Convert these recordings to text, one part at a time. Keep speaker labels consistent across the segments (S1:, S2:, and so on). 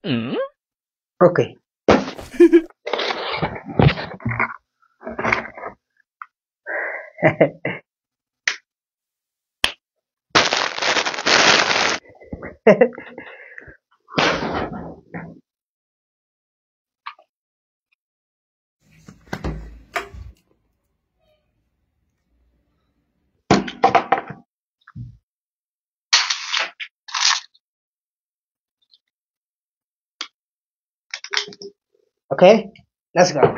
S1: Okay. Okay, let's go.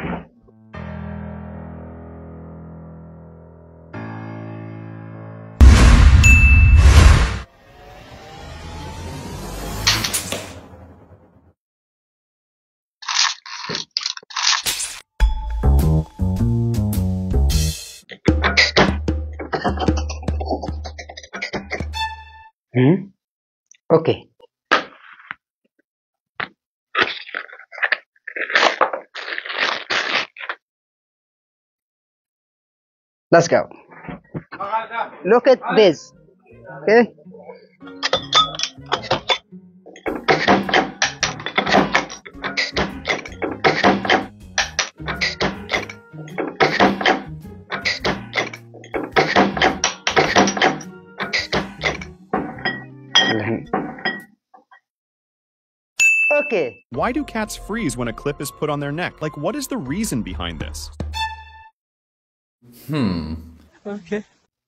S1: Hmm? Okay, let's go. Look at this. Okay. Okay.
S2: Why do cats freeze when a clip is put on their neck? Like, what is the reason behind this?
S3: Okay.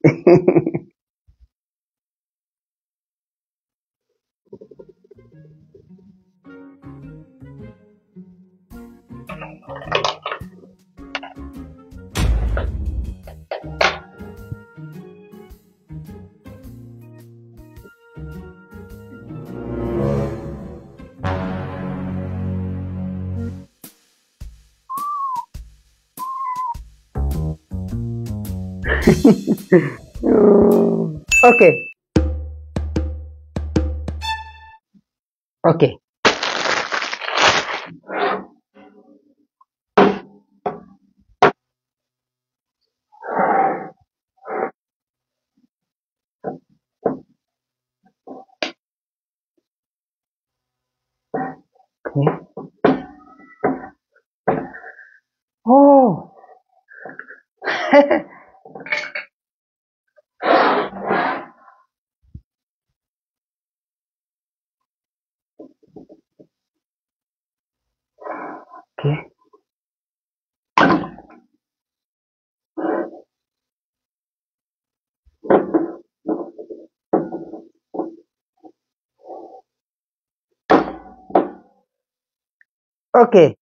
S1: Okay. Okay. Okay. Oh. Okay. Okay.